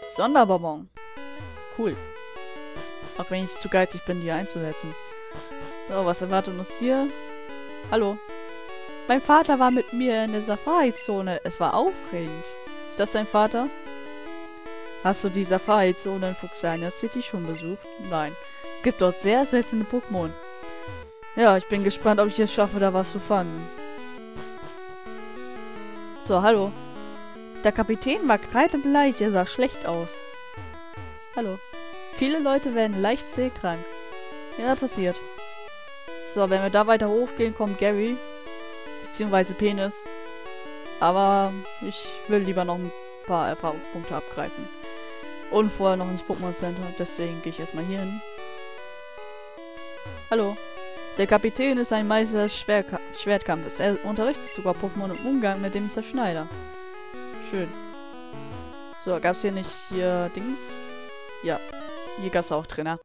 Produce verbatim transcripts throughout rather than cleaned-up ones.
Sonderbonbon. Cool. Auch wenn ich zu geizig bin, die einzusetzen. So, was erwartet uns hier? Hallo. Mein Vater war mit mir in der Safari-Zone. Es war aufregend. Ist das dein Vater? Hast du die Safari-Zone in Fuchsania City schon besucht? Nein. Es gibt dort sehr seltene Pokémon. Ja, ich bin gespannt, ob ich es schaffe, da was zu fangen. So, hallo. Der Kapitän war kreidebleich, er sah schlecht aus. Hallo. Viele Leute werden leicht seekrank. Ja, passiert. So, wenn wir da weiter hochgehen, kommt Gary. Beziehungsweise Penis. Aber ich will lieber noch ein paar Erfahrungspunkte abgreifen. Und vorher noch ins Pokémon Center. Deswegen gehe ich erstmal hier hin. Hallo. Der Kapitän ist ein Meister des Schwerka Schwertkampfes. Er unterrichtet sogar Pokémon im Umgang mit dem Zerschneider. Schön. So, gab es hier nicht hier Dings? Ja. Hier gab es auch Trainer.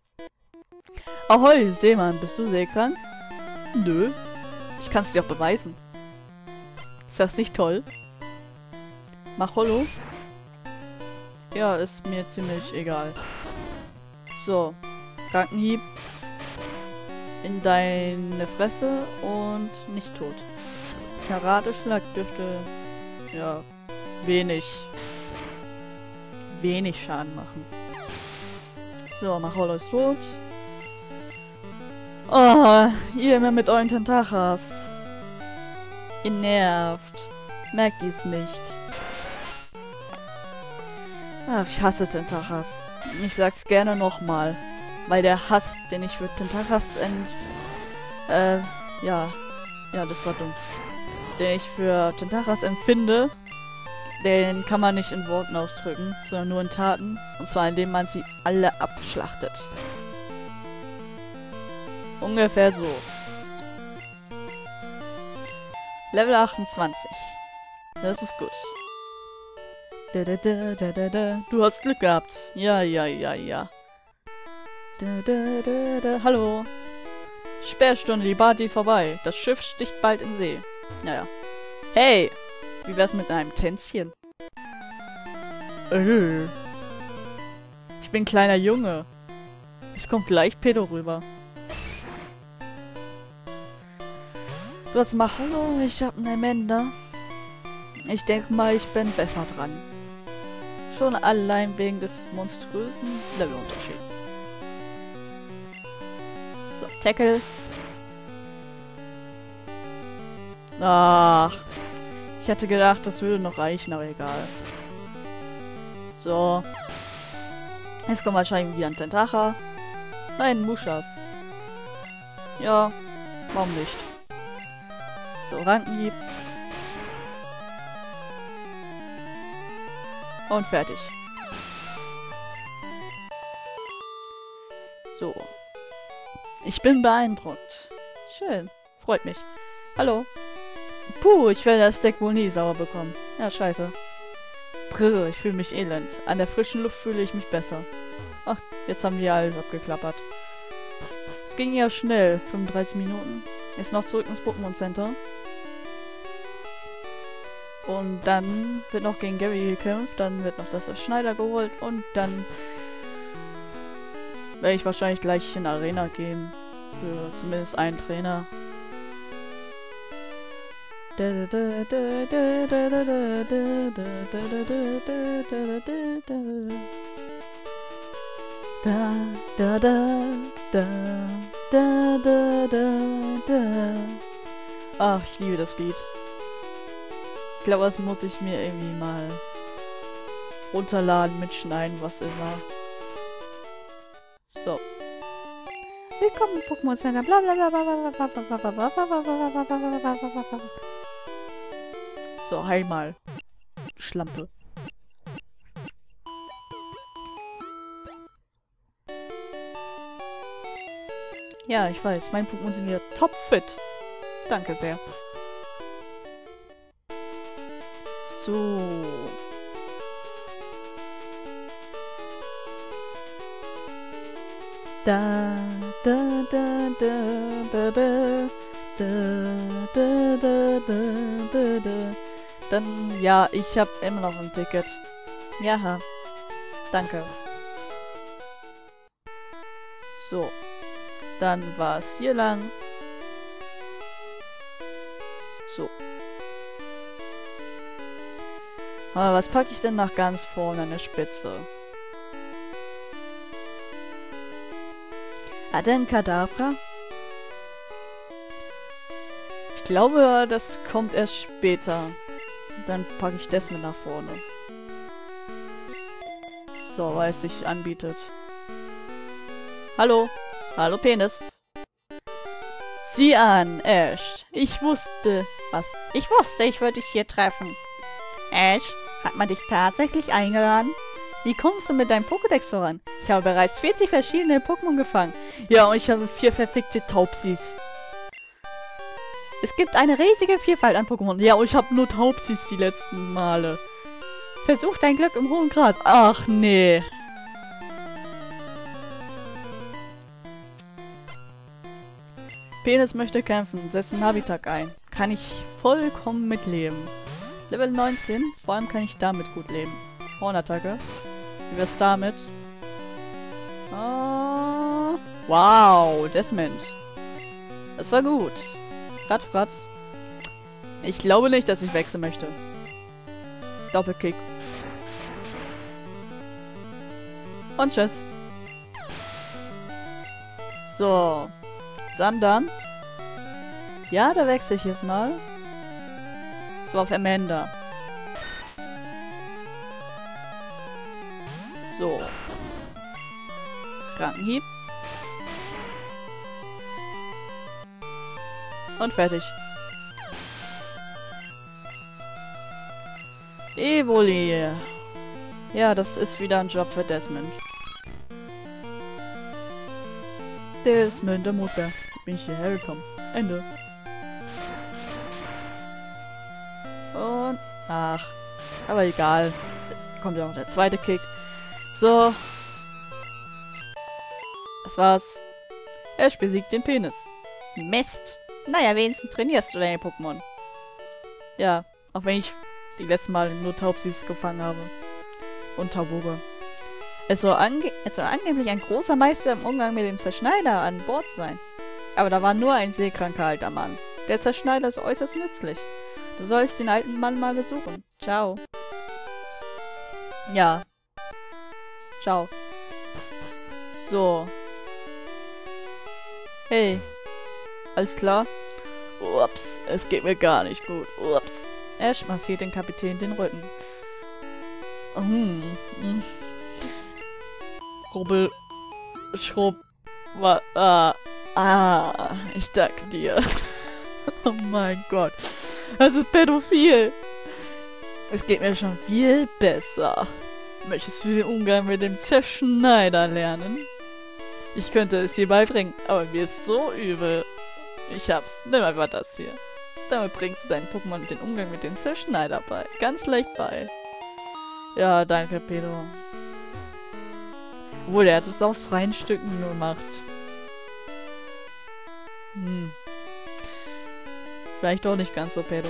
Ahoi, Seemann, bist du seekrank? Nö. Ich kann es dir auch beweisen. Ist das nicht toll? Mach Hollow. Ja, ist mir ziemlich egal. So. Krankenhieb. In deine Fresse und nicht tot. Karateschlag dürfte ja wenig wenig Schaden machen. So, Macholo ist tot. Oh, ihr immer mit euren Tentachas. Ihr nervt. Merkt ihr's nicht. Ach, ich hasse Tentachas. Ich sag's gerne nochmal. Weil der Hass, den ich für Tentachas ent... Äh, ja. Ja, das war dumm. Den ich für Tentachas empfinde, den kann man nicht in Worten ausdrücken, sondern nur in Taten. Und zwar indem man sie alle abschlachtet. Ungefähr so. Level achtundzwanzig. Das ist gut. Da, da, da, da, da, da. Du hast Glück gehabt. Ja, ja, ja, ja. Da, da, da, da. Hallo. Sperrstunde, die Party ist vorbei. Das Schiff sticht bald in See. Naja. Hey! Wie wär's mit einem Tänzchen? Äh. Ich bin ein kleiner Junge. Es kommt gleich Pedo rüber. Du hast Macholo, ich hab einen Amanda. Ich denke mal, ich bin besser dran. Schon allein wegen des monströsen Levelunterschieds. So, Tackle. Ach. Ich hätte gedacht, das würde noch reichen, aber egal. So. Jetzt kommt wahrscheinlich wieder ein Tentacha. Nein, Mushas. Ja, warum nicht? So, Rankenhieb. Und fertig. So. Ich bin beeindruckt. Schön. Freut mich. Hallo. Puh, ich werde das Deck wohl nie sauber bekommen. Ja, scheiße. Brrr, ich fühle mich elend. An der frischen Luft fühle ich mich besser. Ach, jetzt haben wir alles abgeklappert. Es ging ja schnell. fünfunddreißig Minuten. Jetzt noch zurück ins Pokémon Center. Und dann wird noch gegen Gary gekämpft. Dann wird noch das Schneider geholt. Und dann werde ich wahrscheinlich gleich in Arena gehen. Für zumindest einen Trainer. Da da da da da da da da da da. Ach, ich liebe das Lied. Ich glaube, das muss ich mir irgendwie mal runterladen, mitschneiden, was immer. So. Willkommen im Pokémon Center. Bla bla bla bla bla bla bla bla bla bla bla bla. So, heil mal. Schlampe. Ja, ich weiß. Mein Pokémon sind hier topfit. Danke sehr. So. Da, da, da, da, da, da, da, da, da, da, da. Dann, ja, ich habe immer noch ein Ticket. Ja. Danke. So. Dann war es hier lang. So. Aber was packe ich denn nach ganz vorne an der Spitze? Hat er einen Kadabra? Ich glaube, das kommt erst später. Dann packe ich das mit nach vorne. So, weil es sich anbietet. Hallo. Hallo, Penis. Sieh an, Ash. Ich wusste... Was? Ich wusste, ich würde dich hier treffen. Ash, hat man dich tatsächlich eingeladen? Wie kommst du mit deinem Pokédex voran? Ich habe bereits vierzig verschiedene Pokémon gefangen. Ja, und ich habe vier verfickte Taubsis. Es gibt eine riesige Vielfalt an Pokémon. Ja, und ich habe nur Taubsis die letzten Male. Versuch dein Glück im hohen Gras. Ach, nee. Penis möchte kämpfen. Setzt einen Habitat ein. Kann ich vollkommen mitleben. Level neunzehn. Vor allem kann ich damit gut leben. Hornattacke. Wie wär's damit? Ah, wow, Desmond. Das war gut. Radfratz. Ich glaube nicht, dass ich wechseln möchte. Doppelkick. Und tschüss. So. Sandern. Ja, da wechsle ich jetzt mal. Das war auf Amanda. So. Krankenhieb. Und fertig. Evoli. Ja, das ist wieder ein Job für Desmond. Desmond, der Mutter. Bin ich hierher gekommen. Ende. Und... Ach. Aber egal. Kommt ja noch der zweite Kick. So. Das war's. Ash besiegt den Penis. Mist. Naja, wenigstens trainierst du deine Pokémon. Ja, auch wenn ich die letzten Mal nur Taubsis gefangen habe. Und Tauboga. Es soll, ange es soll angeblich ein großer Meister im Umgang mit dem Zerschneider an Bord sein. Aber da war nur ein seekranker alter Mann. Der Zerschneider ist äußerst nützlich. Du sollst den alten Mann mal besuchen. Ciao. Ja. Ciao. So. Hey. Alles klar? Ups, es geht mir gar nicht gut. Ups. Ash massiert den Kapitän den Rücken. Hm. hm. Rubbel. Schrubb. Wa ah. ah. Ich danke dir. Oh mein Gott. Das ist pädophil. Es geht mir schon viel besser. Möchtest du den Umgang mit dem Zerschneider lernen? Ich könnte es dir beibringen, aber mir ist so übel. Ich hab's. Nimm einfach das hier. Damit bringst du deinen Pokémon den Umgang mit dem Zerschneider bei. Ganz leicht bei. Ja, danke, Pedro. Obwohl, er hat es aufs Reinstücken gemacht. Hm. Vielleicht doch nicht ganz so, Pedro.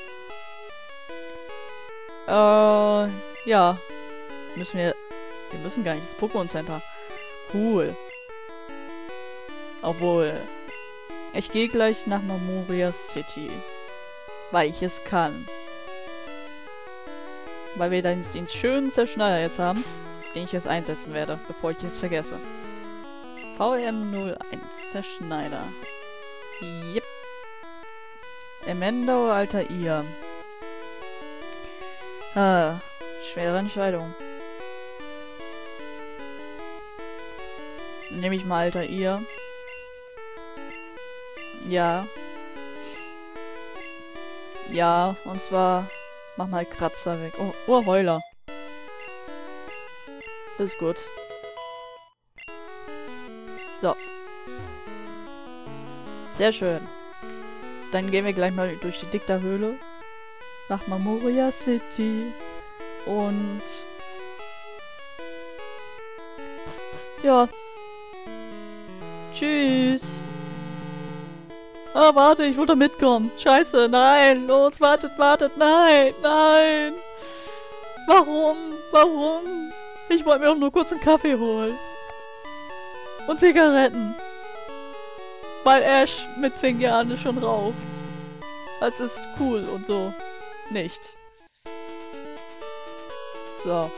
Äh, ja. Müssen wir... Wir müssen gar nicht ins Pokémon Center. Cool. Obwohl... Ich gehe gleich nach Mamoria City. Weil ich es kann. Weil wir dann den schönen Zerschneider jetzt haben, den ich jetzt einsetzen werde, bevor ich es vergesse. V M null eins Zerschneider. Yep. Amanda, alter ihr. Ah, schwere Entscheidung. Nehme ich mal alter ihr. Ja. Ja, und zwar... Mach mal Kratzer weg. Oh, oh, Heuler. Ist gut. So. Sehr schön. Dann gehen wir gleich mal durch die Dicta-Höhle. Nach Mamoria City. Und... Ja. Tschüss. Ah, warte, ich wollte mitkommen. Scheiße, nein. Los, wartet, wartet. Nein, nein. Warum? Warum? Ich wollte mir auch nur kurz einen Kaffee holen. Und Zigaretten. Weil Ash mit zehn Jahren schon raucht. Das ist cool und so. Nicht. So.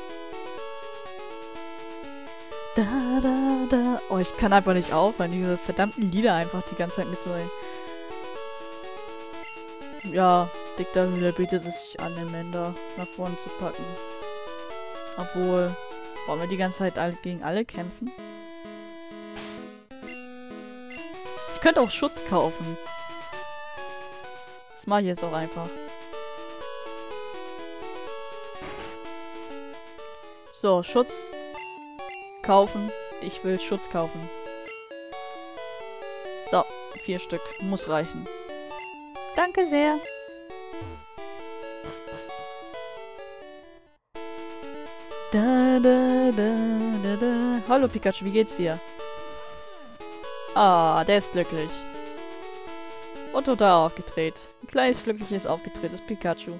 Da, da, da. Oh, ich kann einfach nicht aufhören, diese verdammten Lieder einfach die ganze Zeit mitzusingen. Ja, Diktatur bietet es sich an, den Mender nach vorne zu packen. Obwohl, wollen wir die ganze Zeit alle gegen alle kämpfen? Ich könnte auch Schutz kaufen. Das mache ich jetzt auch einfach. So, Schutz kaufen. Ich will Schutz kaufen. So, vier Stück. Muss reichen. Danke sehr. Da, da, da, da, da. Hallo Pikachu, wie geht's dir? Ah, der ist glücklich. Und total aufgedreht. Ein kleines glückliches, aufgedrehtes Pikachu.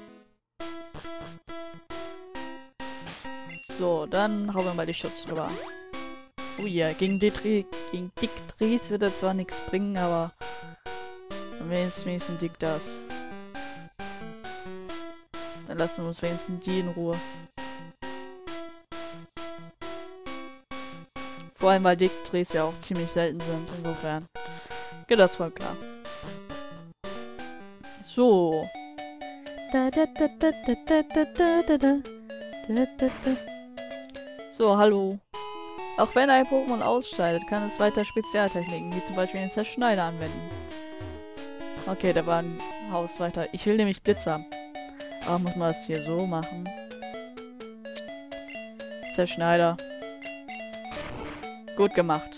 So, dann hauen wir mal die Schutz drüber. Oh ja, yeah. gegen Ditri, gegen Diktris wird er zwar nichts bringen, aber wenigstens, wenigstens Dick das. Dann lassen wir uns wenigstens die in Ruhe. Vor allem, weil Diktris ja auch ziemlich selten sind, insofern geht das voll klar. So. So, hallo. Auch wenn ein Pokémon ausscheidet, kann es weiter Spezialtechniken, wie zum Beispiel den Zerschneider anwenden. Okay, da war ein Haus weiter. Ich will nämlich Blitz haben. Aber muss man das hier so machen? Zerschneider. Gut gemacht.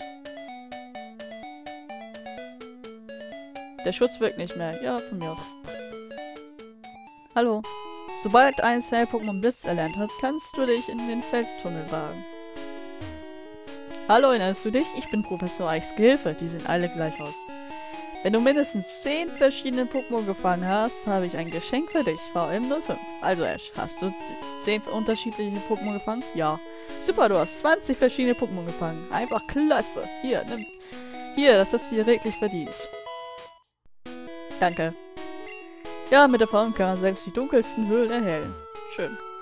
Der Schutz wirkt nicht mehr. Ja, von mir aus. Hallo. Sobald ein Snail-Pokémon Blitz erlernt hat, kannst du dich in den Felstunnel wagen. Hallo, erinnerst du dich? Ich bin Professor Eichs Gehilfe. Die sehen alle gleich aus. Wenn du mindestens zehn verschiedene Pokémon gefangen hast, habe ich ein Geschenk für dich. V M null fünf. Also Ash, hast du zehn unterschiedliche Pokémon gefangen? Ja. Super, du hast zwanzig verschiedene Pokémon gefangen. Einfach klasse. Hier, nimm. Hier, das hast du dir wirklich verdient. Danke. Ja, mit der V M kann man selbst die dunkelsten Höhlen erhellen. Schön.